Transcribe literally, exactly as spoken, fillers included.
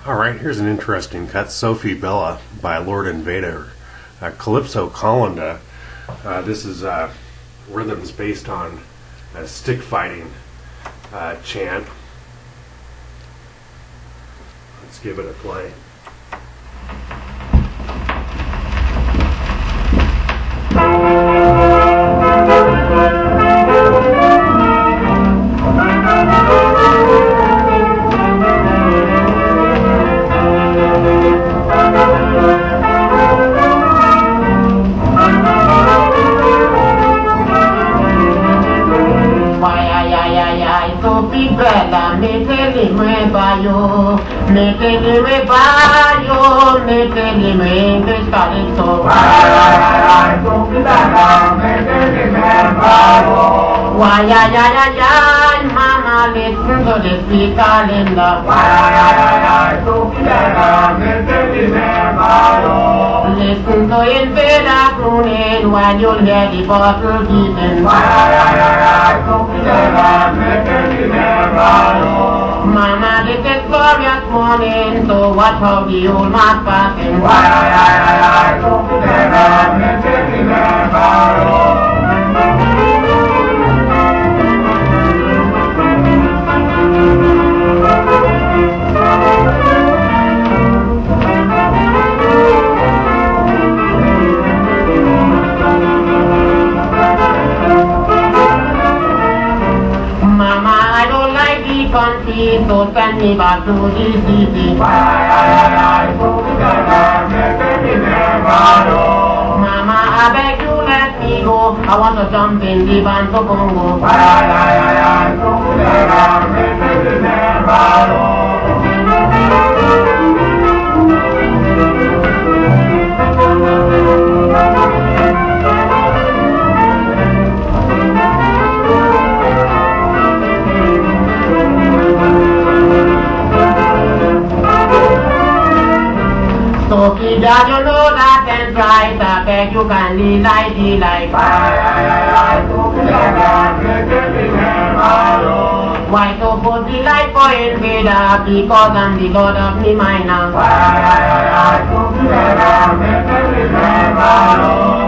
Alright, here's an interesting cut, Soffie Bellah by Yo Invader. Uh, Calypso Calinda. Uh, this is uh, rhythms based on a stick fighting uh, chant. Let's give it a play. Soffie Bellah, mettez-les-mains bas yo, mettez-les-mains bas yo, mettez-les-mains English Calypso. Soffie Bellah, mettez-les-mains bas yo. Why ay ay ay ay, mama listen to this sweet Calinda. Why ay ay ay, Soffie Bellah, mettez-les-mains bas yo. Listen to Invarder croonin while you'll hear the bottle beating. Why ay ay ay, Soffie Bellah, mettez-les-mains bas yo. Mama, this is glorious morning, so watch how the old man's passing. Why ay ay ay ay, Soffie Bellah, mettez-les-mains bas yo. Country, so send me back to the city. Why ay ay ay, Soffie Bellah, mettez-les-mains bas yo. Mama, I beg you let me go. I want to jump in the van to Congo. Why ay ay ay ay, Soffie Bellah, mettez-les-mains bas yo. Soffie, that you know that and right, I beg you kindly light the light. Why ay ay ay, Soffie Bellah, mettez-les-mains bas yo. Why so put the light for Invarder, because I'm the Lord of me minor. Why ay ay ay, Soffie Bellah, mettez-les-mains bas yo.